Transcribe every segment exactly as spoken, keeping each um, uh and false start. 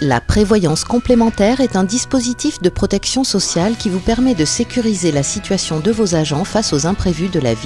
La prévoyance complémentaire est un dispositif de protection sociale qui vous permet de sécuriser la situation de vos agents face aux imprévus de la vie.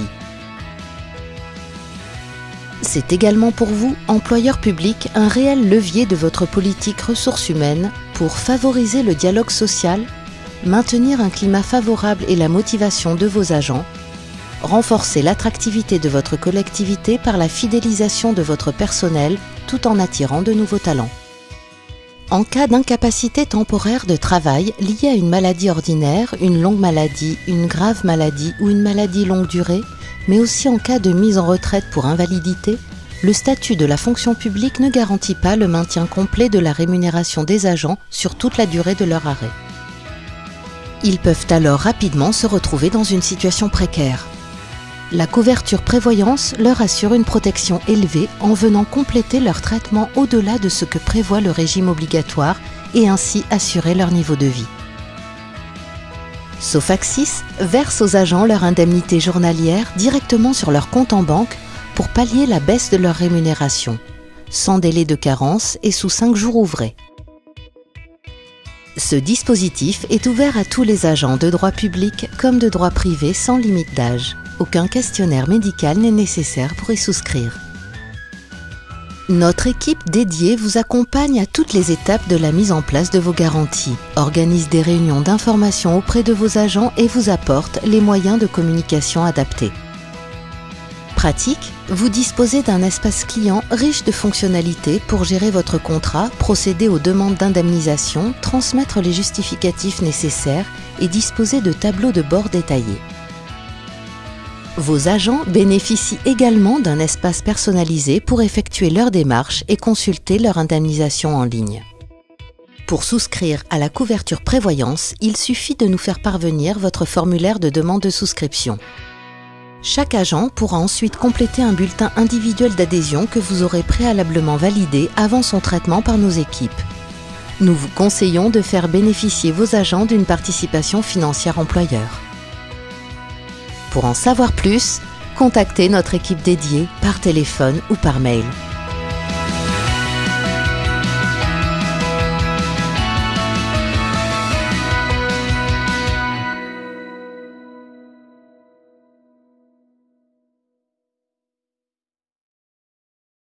C'est également pour vous, employeur public, un réel levier de votre politique ressources humaines pour favoriser le dialogue social, maintenir un climat favorable et la motivation de vos agents, renforcer l'attractivité de votre collectivité par la fidélisation de votre personnel tout en attirant de nouveaux talents. En cas d'incapacité temporaire de travail liée à une maladie ordinaire, une longue maladie, une grave maladie ou une maladie longue durée, mais aussi en cas de mise en retraite pour invalidité, le statut de la fonction publique ne garantit pas le maintien complet de la rémunération des agents sur toute la durée de leur arrêt. Ils peuvent alors rapidement se retrouver dans une situation précaire. La couverture prévoyance leur assure une protection élevée en venant compléter leur traitement au-delà de ce que prévoit le régime obligatoire et ainsi assurer leur niveau de vie. Sofacsis verse aux agents leur indemnité journalière directement sur leur compte en banque pour pallier la baisse de leur rémunération, sans délai de carence et sous cinq jours ouvrés. Ce dispositif est ouvert à tous les agents de droit public comme de droit privé sans limite d'âge. Aucun questionnaire médical n'est nécessaire pour y souscrire. Notre équipe dédiée vous accompagne à toutes les étapes de la mise en place de vos garanties, organise des réunions d'information auprès de vos agents et vous apporte les moyens de communication adaptés. Pratique, vous disposez d'un espace client riche de fonctionnalités pour gérer votre contrat, procéder aux demandes d'indemnisation, transmettre les justificatifs nécessaires et disposer de tableaux de bord détaillés. Vos agents bénéficient également d'un espace personnalisé pour effectuer leurs démarches et consulter leur indemnisation en ligne. Pour souscrire à la couverture prévoyance, il suffit de nous faire parvenir votre formulaire de demande de souscription. Chaque agent pourra ensuite compléter un bulletin individuel d'adhésion que vous aurez préalablement validé avant son traitement par nos équipes. Nous vous conseillons de faire bénéficier vos agents d'une participation financière employeur. Pour en savoir plus, contactez notre équipe dédiée par téléphone ou par mail.